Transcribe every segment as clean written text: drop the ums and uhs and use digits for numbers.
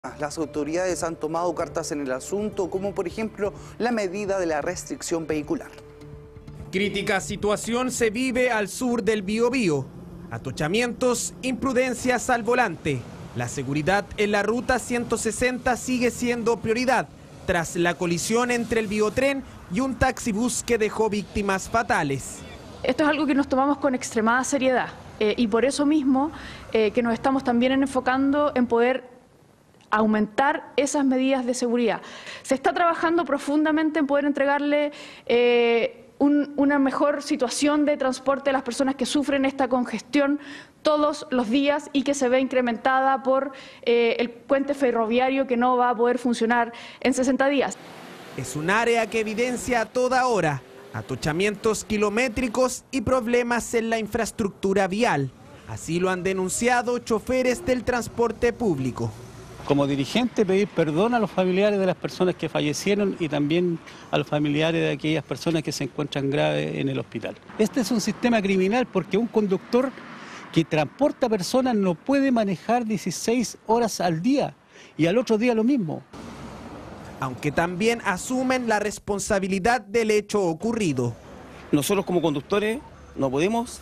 Las autoridades han tomado cartas en el asunto, como por ejemplo la medida de la restricción vehicular. Crítica situación se vive al sur del Biobío. Atochamientos, imprudencias al volante. La seguridad en la ruta 160 sigue siendo prioridad, tras la colisión entre el Biotren y un taxibús que dejó víctimas fatales. Esto es algo que nos tomamos con extremada seriedad y por eso mismo que nos estamos también enfocando en poder aumentar esas medidas de seguridad. Se está trabajando profundamente en poder entregarle una mejor situación de transporte a las personas que sufren esta congestión todos los días y que se ve incrementada por el puente ferroviario que no va a poder funcionar en 60 días. Es un área que evidencia a toda hora atochamientos kilométricos y problemas en la infraestructura vial. Así lo han denunciado choferes del transporte público. Como dirigente, pedir perdón a los familiares de las personas que fallecieron y también a los familiares de aquellas personas que se encuentran graves en el hospital. Este es un sistema criminal porque un conductor que transporta personas no puede manejar 16 horas al día y al otro día lo mismo. Aunque también asumen la responsabilidad del hecho ocurrido. Nosotros como conductores no podemos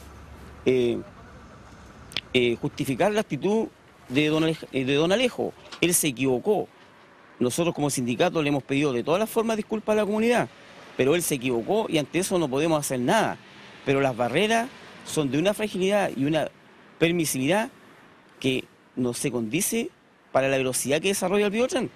justificar la actitud de don Alejo. Él se equivocó. Nosotros como sindicato le hemos pedido de todas las formas disculpas a la comunidad, pero él se equivocó y ante eso no podemos hacer nada. Pero las barreras son de una fragilidad y una permisividad que no se condice para la velocidad que desarrolla el Biotren.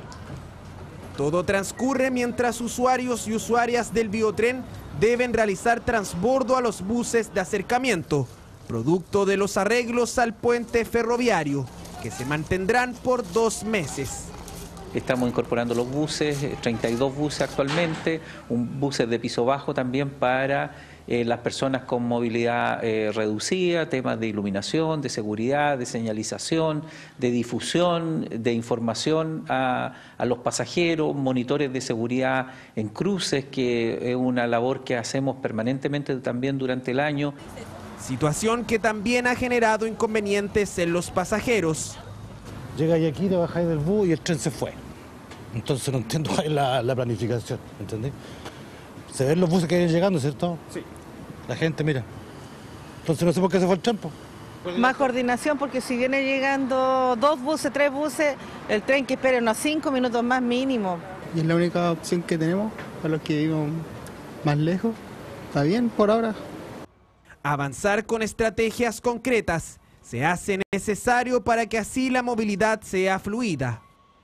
Todo transcurre mientras usuarios y usuarias del Biotren deben realizar transbordo a los buses de acercamiento, producto de los arreglos al puente ferroviario, que se mantendrán por 2 meses. Estamos incorporando los buses, 32 buses actualmente, buses de piso bajo también para las personas con movilidad reducida, temas de iluminación, de seguridad, de señalización, de difusión, de información a los pasajeros, monitores de seguridad en cruces, que es una labor que hacemos permanentemente también durante el año. Situación que también ha generado inconvenientes en los pasajeros. Llegáis aquí, te bajáis del bus y el tren se fue. Entonces no entiendo cuál es la planificación, ¿entendés? Se ven los buses que vienen llegando, ¿cierto? Sí. La gente, mira. Entonces no sé por qué se fue el tren. Más coordinación, porque si viene llegando 2 buses, 3 buses, el tren que espere unos 5 minutos más mínimo. Y es la única opción que tenemos para los que vivimos más lejos. Está bien por ahora. Avanzar con estrategias concretas se hace necesario para que así la movilidad sea fluida.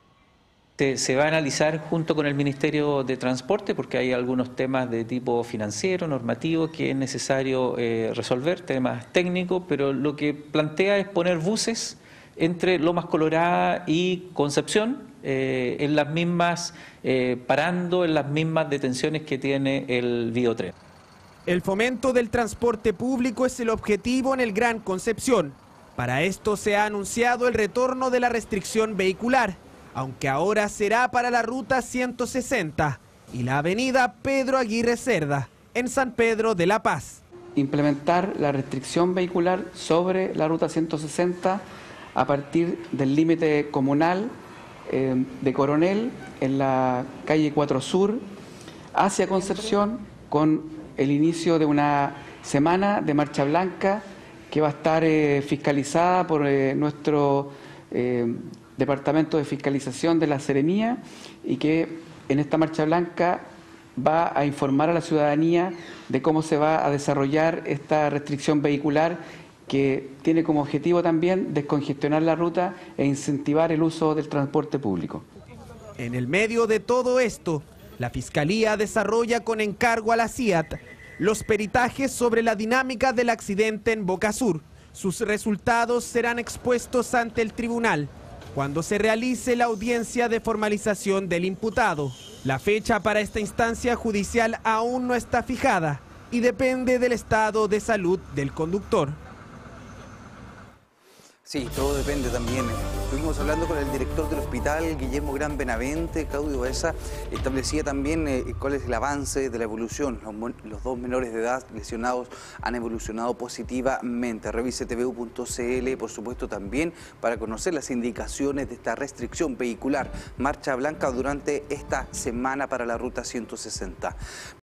Se va a analizar junto con el Ministerio de Transporte porque hay algunos temas de tipo financiero, normativo, que es necesario resolver, temas técnicos, pero lo que plantea es poner buses entre Lomas Colorada y Concepción, en las mismas, parando en las mismas detenciones que tiene el Biotren. El fomento del transporte público es el objetivo en el Gran Concepción. Para esto se ha anunciado el retorno de la restricción vehicular, aunque ahora será para la ruta 160 y la avenida Pedro Aguirre Cerda, en San Pedro de la Paz. Implementar la restricción vehicular sobre la ruta 160 a partir del límite comunal de Coronel en la calle 4 Sur hacia Concepción, con el inicio de una semana de marcha blanca que va a estar fiscalizada por nuestro Departamento de Fiscalización de la Seremía, y que en esta marcha blanca va a informar a la ciudadanía de cómo se va a desarrollar esta restricción vehicular, que tiene como objetivo también descongestionar la ruta e incentivar el uso del transporte público. En el medio de todo esto, la Fiscalía desarrolla con encargo a la CIAT los peritajes sobre la dinámica del accidente en Boca Sur. Sus resultados serán expuestos ante el tribunal cuando se realice la audiencia de formalización del imputado. La fecha para esta instancia judicial aún no está fijada y depende del estado de salud del conductor. Sí, todo depende también. Estuvimos hablando con el director del hospital, Guillermo Gran Benavente. Claudio Baeza establecía también cuál es el avance de la evolución. Los 2 menores de edad lesionados han evolucionado positivamente. Revise tvu.cl, por supuesto, también para conocer las indicaciones de esta restricción vehicular. Marcha blanca durante esta semana para la Ruta 160.